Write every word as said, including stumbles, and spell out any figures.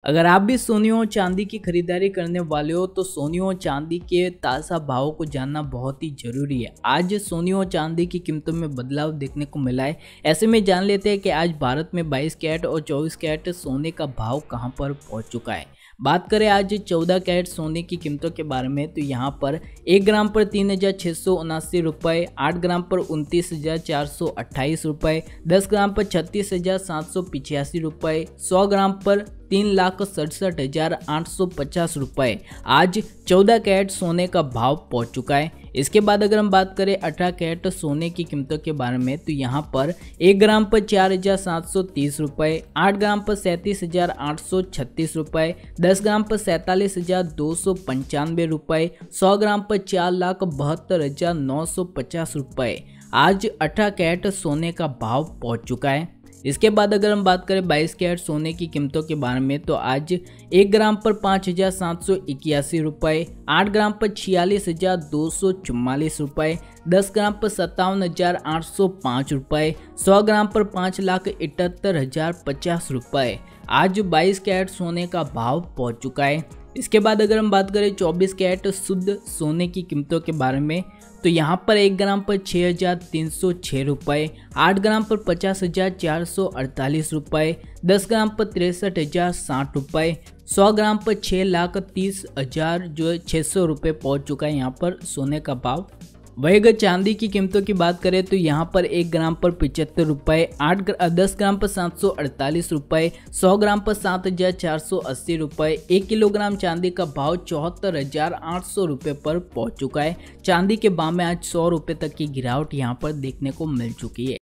अगर आप भी सोने और चांदी की खरीदारी करने वाले हो तो सोने और चांदी के ताज़ा भावों को जानना बहुत ही जरूरी है। आज सोने और चांदी की कीमतों में बदलाव देखने को मिला है। ऐसे में जान लेते हैं कि आज भारत में बाईस कैरेट और चौबीस कैरेट सोने का भाव कहां पर पहुंच चुका है। बात करें आज चौदह कैरेट सोने की कीमतों के बारे में तो यहां पर एक ग्राम पर तीन हजार छः सौ उनासी रुपये, आठ ग्राम पर उनतीस हजार चार सौ अट्ठाईस रुपये, दस ग्राम पर छत्तीस हजार सात सौ पिचासी रुपये, सौ ग्राम पर तीन लाख सड़सठ हजार आठ सौ पचास रुपये आज चौदह कैरेट सोने का भाव पहुंच चुका है। इसके बाद अगर हम बात करें अठारह कैरेट सोने की कीमतों के बारे में तो यहाँ पर एक ग्राम पर चार हजार सात सौ तीस रुपये, आठ ग्राम पर सैंतीस हजार आठ सौ छत्तीस रुपये, दस ग्राम पर सैंतालीस हजार दो सौ पंचानवे रुपये, सौ ग्राम पर चार लाख बहत्तर हजार नौ सौ पचास रुपये आज अठारह कैरेट सोने का भाव पहुंच चुका है। इसके बाद अगर हम बात करें बाईस कैरेट सोने की कीमतों के बारे में तो आज एक ग्राम पर पाँच हजार सात सौ इक्यासी रुपये, आठ ग्राम पर छियालीस हजार दो सौ चुम्मालीस रुपये, दस ग्राम पर सत्तावन हजार आठ सौ पाँच रुपये, सौ ग्राम पर पाँच लाख इकहत्तर हजार पचास रुपये आज बाईस कैरेट सोने का भाव पहुंच चुका है। इसके बाद अगर हम बात करें चौबीस कैरेट शुद्ध सोने की कीमतों के बारे में तो यहाँ पर एक ग्राम पर छः हजार तीन सौ छः रुपये, आठ ग्राम पर पचास हजार चार सौ अड़तालीस रुपये, दस ग्राम पर तिरसठ हजार साठ रुपये, सौ ग्राम पर छः लाख तीस हजार जो है छः सौ रुपये पहुँच चुका है यहाँ पर सोने का भाव। वही अगर चांदी की कीमतों की बात करें तो यहाँ पर एक ग्राम पर पिचहत्तर रुपये, आठ दस ग्राम पर सात सौ अड़तालीस रुपये, सौ ग्राम पर सात हजार चार सौ अस्सी रुपये, एक किलोग्राम चांदी का भाव चौहत्तर हजार आठ सौ रुपये पर पहुँच चुका है। चांदी के भाव में आज सौ रुपये तक की गिरावट यहाँ पर देखने को मिल चुकी है।